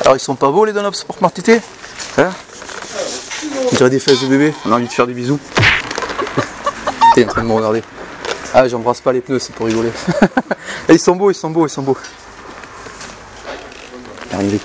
Alors ils sont pas beaux les Dunlop Sport TT, hein? On dirait des fesses de bébé, on a envie de faire des bisous. T'es en train de me regarder. Ah, j'embrasse pas les pneus, c'est pour rigoler. Ils sont beaux, ils sont beaux, ils sont beaux. Arrivé.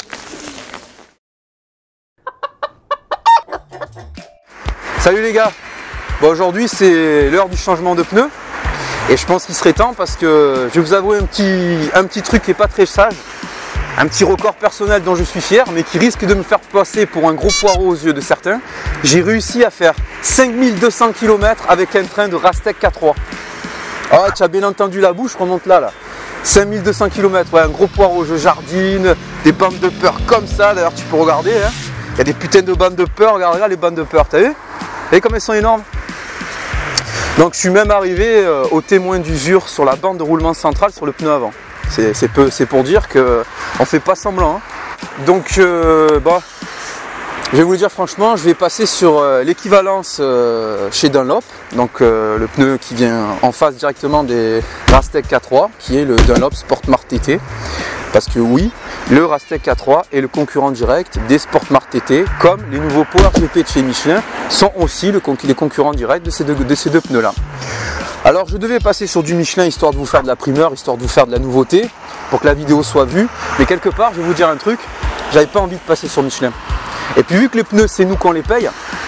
Salut les gars. Bon, aujourd'hui c'est l'heure du changement de pneus. Et je pense qu'il serait temps parce que je vais vous avouer un petit truc qui n'est pas très sage. Un petit record personnel dont je suis fier, mais qui risque de me faire passer pour un gros poireau aux yeux de certains. J'ai réussi à faire 5200 km avec un train de Rastec K3. Ah, tu as bien entendu la bouche, remonte là. 5200 km, ouais, un gros poireau, je jardine, des bandes de peur comme ça, d'ailleurs tu peux regarder. Hein. Il y a des putains de bandes de peur, regarde là les bandes de peur, t'as vu? Vous voyez comme elles sont énormes? Donc je suis même arrivé au témoin d'usure sur la bande de roulement central sur le pneu avant. C'est pour dire qu'on ne fait pas semblant. Hein. Donc bah, je vais vous le dire franchement, je vais passer sur l'équivalence chez Dunlop. Donc le pneu qui vient en face directement des Rastec K3, qui est le Dunlop Sportmart TT. Parce que oui, le Rastec K3 est le concurrent direct des Sportmart TT, comme les nouveaux Power GP de chez Michelin sont aussi les concurrents directs de ces deux pneus-là. Alors je devais passer sur du Michelin histoire de vous faire de la primeur, histoire de vous faire de la nouveauté, pour que la vidéo soit vue. Mais quelque part, je vais vous dire un truc, j'avais pas envie de passer sur Michelin. Et puis vu que les pneus, c'est nous qu'on les paye,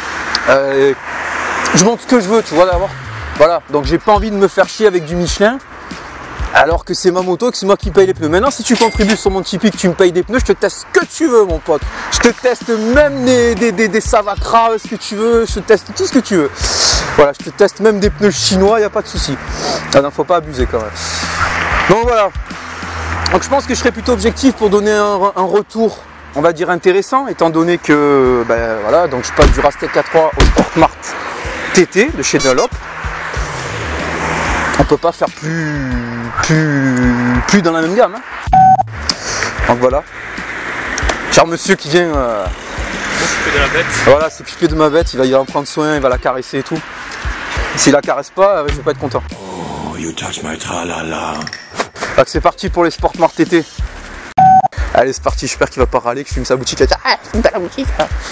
je monte ce que je veux, tu vois d'abord. Voilà, donc j'ai pas envie de me faire chier avec du Michelin, alors que c'est ma moto, que c'est moi qui paye les pneus. Maintenant, si tu contribues sur mon Tipeee, que tu me payes des pneus, je te teste ce que tu veux, mon pote. Je te teste même des Savacra, ce que tu veux, je te teste tout ce que tu veux. Voilà, je te teste même des pneus chinois, il n'y a pas de souci. Ah non, faut pas abuser quand même. Donc voilà. Donc je pense que je serai plutôt objectif pour donner un retour, on va dire intéressant, étant donné que, ben voilà, donc je passe du Rastec K3 au Sportmart TT de chez Dunlop. On peut pas faire plus dans la même gamme. Hein. Donc voilà. Cher monsieur qui vient s'occuper de la bête. Voilà, s'occuper de ma bête, il va en prendre soin, il va la caresser et tout. S'il la caresse pas, je vais pas être content. Oh, you touch my tralala. Donc c'est parti pour les Sportmart TT. Allez, c'est parti, j'espère qu'il va pas râler, que je fume sa boutique. Ah, fume pas la boutique.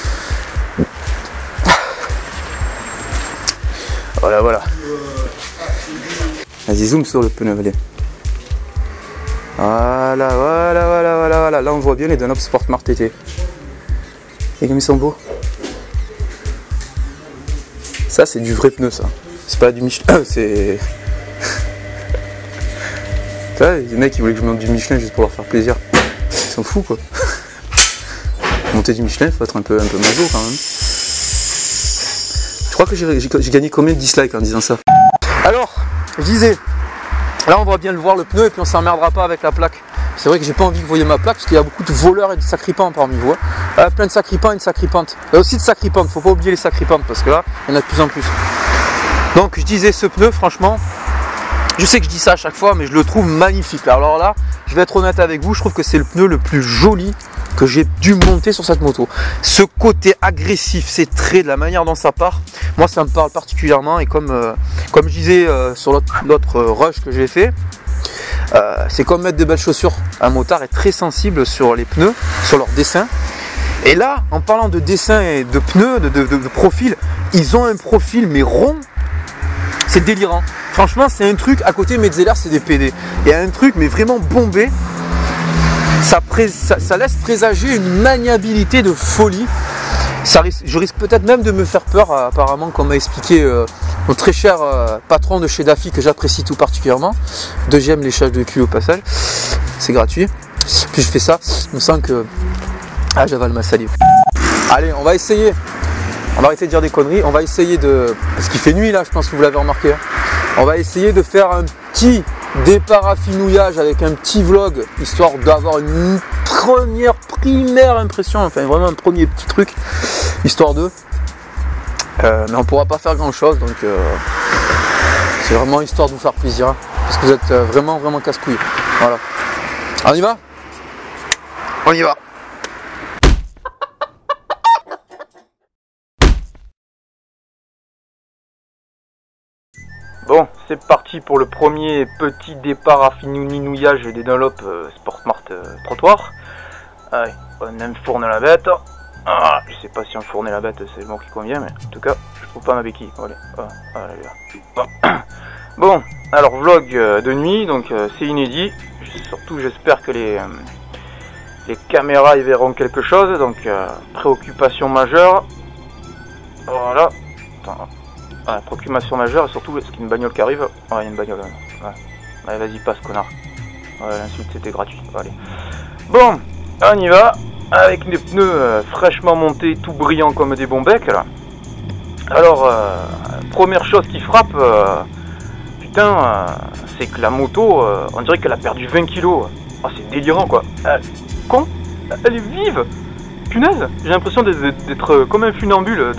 Voilà, voilà. Vas-y, zoom sur le pneu, allez. Voilà, voilà, voilà, voilà, voilà. Là, on voit bien les Dunlop Sportmart TT. Et comme ils sont beaux. Ça, c'est du vrai pneu, ça. C'est pas du Michelin, c'est... Tu vois, les mecs, ils voulaient que je monte du Michelin juste pour leur faire plaisir. Ils sont fous, quoi. Monter du Michelin, il faut être un peu maso, quand même. Je crois que j'ai gagné combien de dislikes en disant ça? Alors, je disais... Là, on va bien le voir, le pneu, et puis on s'emmerdera pas avec la plaque. C'est vrai que j'ai pas envie que vous voyez ma plaque, parce qu'il y a beaucoup de voleurs et de sacripants parmi vous. Hein. Plein de sacripants et de sacripantes. Il y a aussi de sacripantes, faut pas oublier les sacripantes, parce que là, il y en a de plus en plus. Donc, je disais, ce pneu, franchement, je sais que je dis ça à chaque fois, mais je le trouve magnifique. Alors là, je vais être honnête avec vous, je trouve que c'est le pneu le plus joli que j'ai dû monter sur cette moto. Ce côté agressif, ces traits, de la manière dont ça part, moi ça me parle particulièrement. Et comme je disais sur l'autre rush que j'ai fait, c'est comme mettre des belles chaussures. Un motard est très sensible sur les pneus, sur leur dessin. Et là, en parlant de dessin et de pneus, de profil, ils ont un profil mais rond. C'est délirant. Franchement, c'est un truc, à côté Metzeler, c'est des PD. Il y a un truc, mais vraiment bombé. Ça laisse présager une maniabilité de folie. Je risque peut-être même de me faire peur, apparemment, comme m'a expliqué mon très cher patron de chez Daffy, que j'apprécie tout particulièrement. Deuxième léchage de cul au passage. C'est gratuit. Puis je fais ça, je me sens que... Ah, j'avale ma salive. Allez, on va essayer. On va arrêter de dire des conneries. On va essayer de... Parce qu'il fait nuit là, je pense que vous l'avez remarqué. On va essayer de faire un petit déparaffinouillage avec un petit vlog, histoire d'avoir une primaire impression, enfin vraiment un premier petit truc, histoire de... mais on pourra pas faire grand chose, donc c'est vraiment histoire de vous faire plaisir, hein, parce que vous êtes vraiment casse-couilles. Voilà. On y va? On y va. Bon, c'est parti pour le premier petit départ à finouillage des Dunlop Sportmart Trottoir. Allez, On enfourne la bête. Ah, je sais pas si enfourner la bête c'est le mot qui convient, mais en tout cas, je trouve pas ma béquille. Allez, Bon, alors vlog de nuit, donc c'est inédit. Surtout j'espère que les caméras y verront quelque chose, donc préoccupation majeure. Voilà. Attends. Ah, préoccupation majeure, et surtout, est-ce qu'il y a une bagnole qui arrive? Ouais, il y a une bagnole. Ouais. Allez, vas-y, passe, connard. Ouais, l'insulte, c'était gratuit. Allez. Bon, on y va. Avec des pneus fraîchement montés, tout brillants comme des bons becs, là. Alors, première chose qui frappe, putain, c'est que la moto, on dirait qu'elle a perdu 20 kilos. Oh, c'est délirant, quoi. Con, elle est vive. Punaise, j'ai l'impression d'être comme un funambule,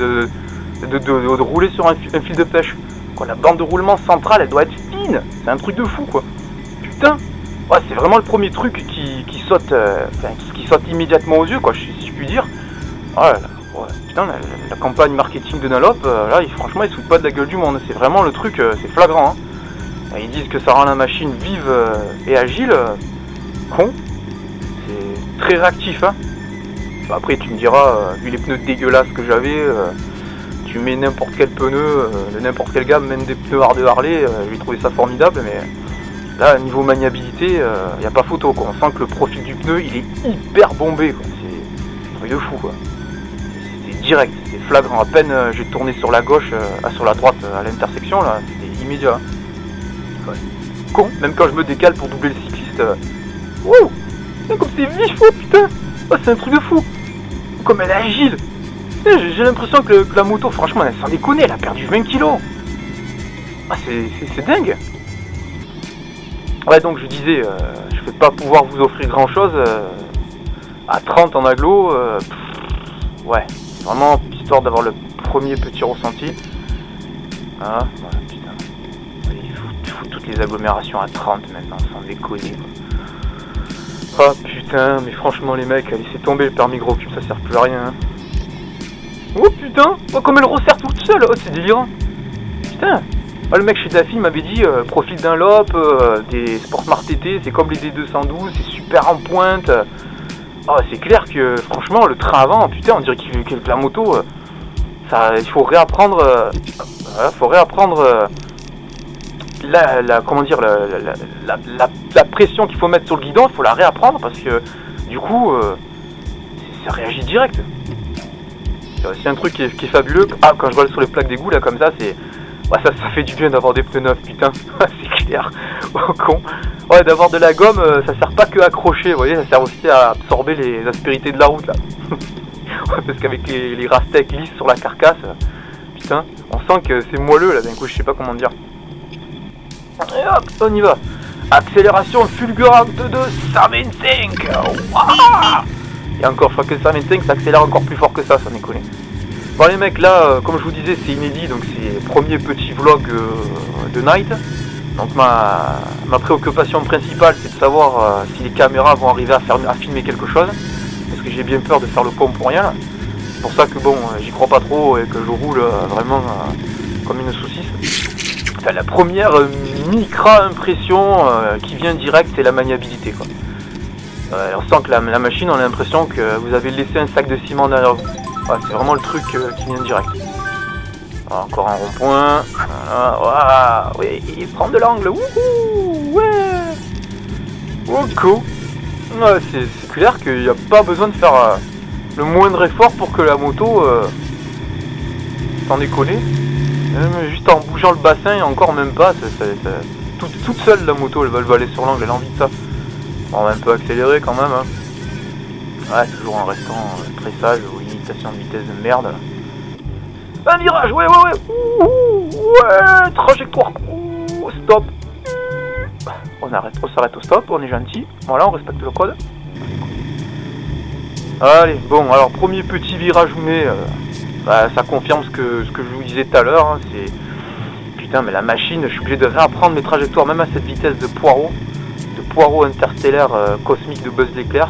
de rouler sur un fil de pêche. Quoi, la bande de roulement centrale, elle doit être fine. C'est un truc de fou, quoi. Putain, ouais, c'est vraiment le premier truc qui saute, qui saute immédiatement aux yeux, quoi, si je puis dire. Ouais, putain, la campagne marketing de Dunlop, là, franchement, ils se foutent pas de la gueule du monde. C'est vraiment le truc, c'est flagrant. Hein. Ils disent que ça rend la machine vive et agile. Con. C'est très réactif, hein. Bah, après, tu me diras, vu les pneus dégueulasses que j'avais, tu mets n'importe quel pneu, de n'importe quelle gamme, même des pneus de Harley, j'ai trouvé ça formidable, mais là, niveau maniabilité, il n'y a pas photo, quoi. On sent que le profil du pneu, il est hyper bombé, quoi. C'est un truc de fou, quoi. C'est direct, c'est flagrant. À peine j'ai tourné sur la gauche, sur la droite, à l'intersection, là, c'était immédiat. Ouais. Con, même quand je me décale pour doubler le cycliste. Wouh, comme c'est vif, oh putain. Oh, c'est un truc de fou. Comme elle est agile. J'ai l'impression que la moto, franchement, elle s'en déconne, elle a perdu 20 kilos. Ah, c'est dingue. Ouais, donc je disais, je vais pas pouvoir vous offrir grand chose. À 30 en agglo, ouais, vraiment histoire d'avoir le premier petit ressenti. Ah, voilà, putain. Il faut toutes les agglomérations à 30 maintenant, sans déconner. Oh putain, mais franchement les mecs, laissez tomber le permis gros cul, ça sert plus à rien. Hein. Oh putain, oh, comme elle resserre toute seule, oh c'est délirant. Putain, oh, le mec chez Daffy m'avait dit profil Dunlop, des Sportsmart TT, c'est comme les D212, c'est super en pointe. Oh c'est clair que franchement le train avant, putain on dirait que la moto, ça, il faut réapprendre, comment dire, la pression qu'il faut mettre sur le guidon, il faut la réapprendre parce que du coup ça réagit direct. C'est aussi un truc qui est fabuleux. Ah, quand je vole sur les plaques d'égout là comme ça, c'est ça fait du bien d'avoir des pneus neufs, putain. C'est clair. Oh con. Ouais, d'avoir de la gomme, ça sert pas que à accrocher, vous voyez, ça sert aussi à absorber les aspérités de la route là. Ouais, parce qu'avec les rastecs lisses sur la carcasse, putain, on sent que c'est moelleux là d'un coup, je sais pas comment dire. Et hop, on y va. Accélération fulgurante de 125. Wow. Et encore, je crois que 125 ça accélère encore plus fort que ça, sans déconner. Bon les mecs, là, comme je vous disais, c'est inédit, donc c'est le premier petit vlog de night. Donc ma préoccupation principale, c'est de savoir si les caméras vont arriver à filmer quelque chose. Parce que j'ai bien peur de faire le con pour rien. C'est pour ça que bon, j'y crois pas trop et que je roule vraiment comme une saucisse. Enfin, la première micro-impression qui vient direct, c'est la maniabilité, quoi. On sent que la machine, on a l'impression que vous avez laissé un sac de ciment derrière vous. Ouais, c'est vraiment le truc qui vient direct. Alors, encore un rond-point. Voilà. Oui, prendre de l'angle. Wouhou. Ouais. Ok. Ouais, c'est clair qu'il n'y a pas besoin de faire le moindre effort pour que la moto s'en déconne. Juste en bougeant le bassin et encore même pas, toute seule la moto, elle va aller sur l'angle, elle a envie de ça. On va un peu accélérer quand même. Hein. Ouais, toujours en restant très sage ou limitation de vitesse de merde. Un virage, ouais. Ouais, trajectoire. Stop. On arrête, on s'arrête au stop, on est gentil. Voilà, on respecte le code. Allez, bon, alors premier petit virage mais ça confirme ce que je vous disais tout à l'heure. Hein, c'est putain, mais la machine, je suis obligé de réapprendre mes trajectoires, même à cette vitesse de poireau interstellaire cosmique de Buzz l'éclair.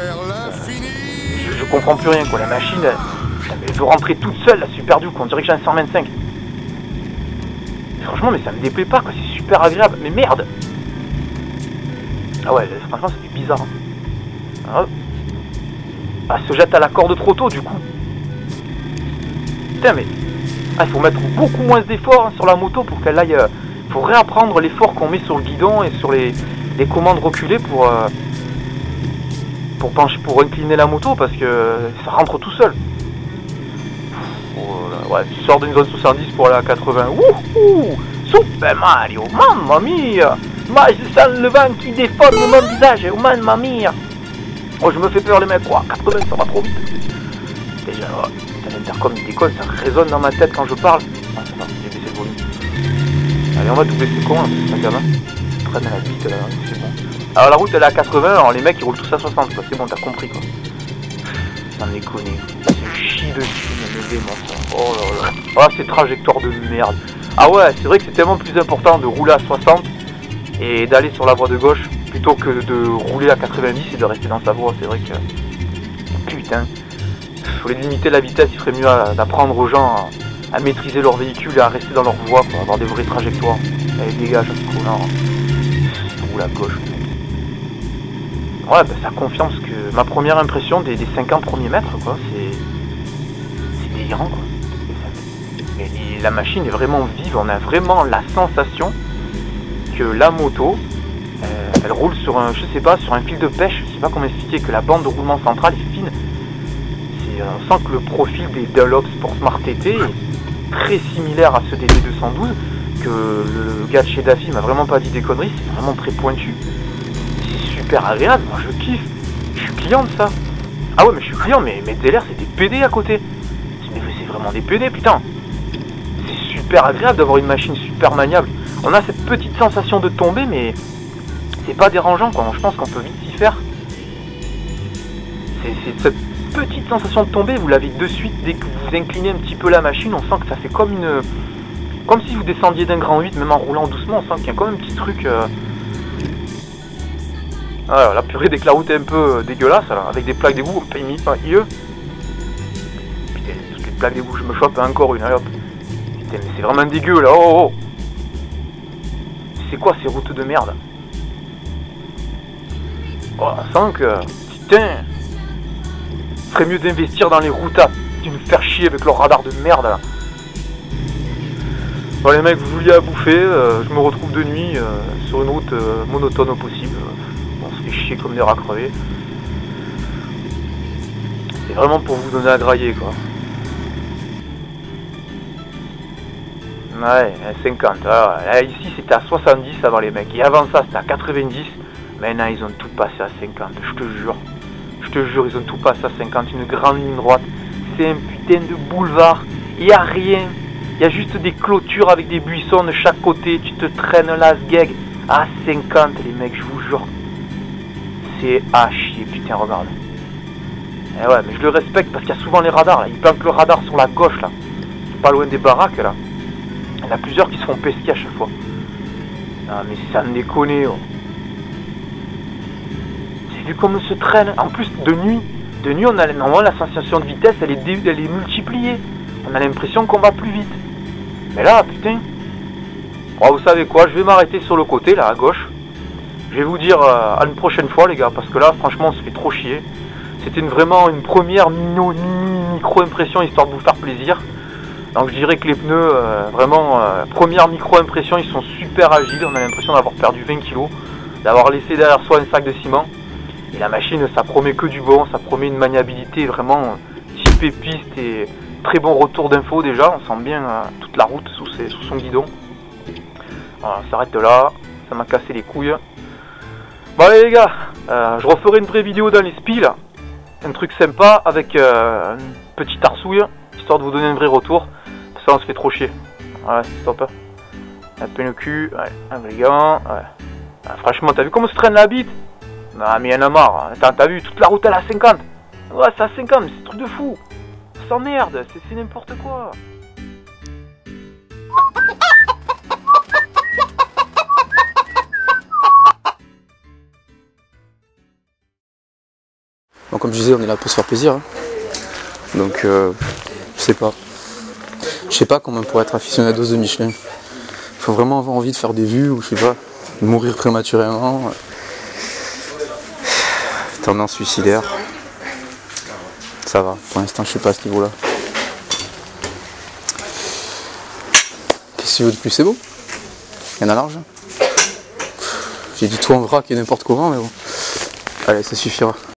Je comprends plus rien, quoi. La machine, elle veut rentrer toute seule, là, super dur, quoi. On dirait que j'ai un 125. Franchement, mais ça me déplaît pas, quoi. C'est super agréable. Mais merde. Ah ouais, franchement, c'était bizarre. Hein. elle se jette à la corde trop tôt du coup. Putain mais il faut mettre beaucoup moins d'efforts sur la moto pour qu'elle aille. Faut réapprendre l'effort qu'on met sur le guidon et sur les commandes reculées pour incliner la moto parce que ça rentre tout seul. Oh là, ouais, tu sors d'une zone 70 pour aller à 80. Wouhou! Super Mario, mamma mia! Ma je sens le vent qui déforme mon visage, mamma mia! Oh je me fais peur les mecs, quoi, 80 ça va trop vite. Déjà, l'intercom il déconne, ça résonne dans ma tête quand je parle. Ah ça va, j'ai baissé le volume. Allez on va doubler, c'est con, hein, c'est un gamin. Traîne à la vite là, c'est bon. Alors la route elle est à 80, alors les mecs ils roulent tous à 60 quoi, c'est bon, t'as compris quoi. J'en ai connu, c'est chie dessus, mais le démon ça. Oh là là. Oh ces trajectoires de merde. Ah ouais, c'est vrai que c'est tellement plus important de rouler à 60 et d'aller sur la voie de gauche plutôt que de rouler à 90 et de rester dans sa voie, c'est vrai que... Putain. Faut les limiter la vitesse, il ferait mieux d'apprendre aux gens à maîtriser leur véhicule et à rester dans leur voie pour avoir des vraies trajectoires. Allez dégage, ce connard. Roule à gauche. Ouais, bah, ça confirme ce que ma première impression des 50 premiers mètres, quoi. C'est délirant, quoi. Mais la machine est vraiment vive, on a vraiment la sensation que la moto, elle roule sur un, je sais pas, sur un fil de pêche. Je sais pas comment expliquer, que la bande de roulement centrale est fine. On sent que le profil des Dunlop Sport Smart TT est très similaire à ceux des D212, que le gars de chez Daffy m'a vraiment pas dit des conneries, c'est vraiment très pointu. C'est super agréable, moi je kiffe. Je suis client de ça. Ah ouais mais je suis client, mais Metzeler c'est des PD à côté. Mais c'est vraiment des PD putain. C'est super agréable d'avoir une machine super maniable. On a cette petite sensation de tomber mais c'est pas dérangeant quoi, je pense qu'on peut vite s'y faire. C'est cette petite sensation de tomber, vous l'avez de suite dès que vous inclinez un petit peu la machine, on sent que ça fait comme une... Comme si vous descendiez d'un grand 8, même en roulant doucement, on sent qu'il y a comme un petit truc... Alors, la purée dès que la route est un peu dégueulasse, alors, avec des plaques d'égout, on paye mis pas IE. Putain, toutes les plaques d'égout, je me chope encore une, allez hop. Putain, mais c'est vraiment dégueu là, oh oh. C'est quoi ces routes de merde? Oh, on sent que... Putain, ferait mieux d'investir dans les routes à me faire chier avec leur radar de merde là. Bon les mecs, vous vouliez à bouffer, je me retrouve de nuit sur une route monotone au possible. On se fait chier comme des rats crevés. C'est vraiment pour vous donner à grailler quoi. Ouais, 50. Alors, là, ici c'était à 70 avant les mecs. Et avant ça c'était à 90. Maintenant ils ont tout passé à 50, je te jure. Je te jure, ils ont tout passé à 50, une grande ligne droite. C'est un putain de boulevard. Il n'y a rien. Il y a juste des clôtures avec des buissons de chaque côté. Tu te traînes la sgeg à 50, les mecs, je vous jure. C'est à chier, putain, regarde. Eh ouais, mais je le respecte parce qu'il y a souvent les radars, là. Ils planquent le radar sur la gauche, là. Pas loin des baraques, là. Il y en a plusieurs qui se font pesquer à chaque fois. Ah, mais ça me déconne, oh. Vu comme on se traîne, en plus de nuit on a normalement la sensation de vitesse elle est multipliée, on a l'impression qu'on va plus vite, mais là putain, oh, vous savez quoi, je vais m'arrêter sur le côté là à gauche, je vais vous dire à une prochaine fois les gars, parce que là franchement on se fait trop chier, c'était vraiment une première micro impression histoire de vous faire plaisir, donc je dirais que les pneus vraiment première micro impression ils sont super agiles, on a l'impression d'avoir perdu 20 kg, d'avoir laissé derrière soi un sac de ciment. Et la machine, ça promet que du bon, ça promet une maniabilité vraiment typée piste et très bon retour d'info déjà. On sent bien toute la route sous son guidon. Voilà, on s'arrête là, ça m'a cassé les couilles. Bon allez les gars, je referai une vraie vidéo dans les spies, un truc sympa avec une petite arsouille, histoire de vous donner un vrai retour. Ça on se fait trop chier. Voilà, stop. La peine au cul, ouais, un brigand, ouais. Ah, franchement, t'as vu comment se traîne la bite? Ah mais y'en a marre, t'as vu, toute la route elle est à 50. Ouais c'est à 50, mais c'est un truc de fou. On s'emmerde, c'est n'importe quoi. Bon, comme je disais, on est là pour se faire plaisir. Hein. Donc je sais pas. Je sais pas comment pour être aficionados de Michelin. Faut vraiment avoir envie de faire des vues ou je sais pas, de mourir prématurément. Tendance suicidaire. Ça va, pour l'instant je suis pas à ce niveau-là. Qu'est-ce que tu veux de plus, c'est beau. Il y en a large. J'ai dit tout en vrac et n'importe comment, mais bon. Allez, ça suffira.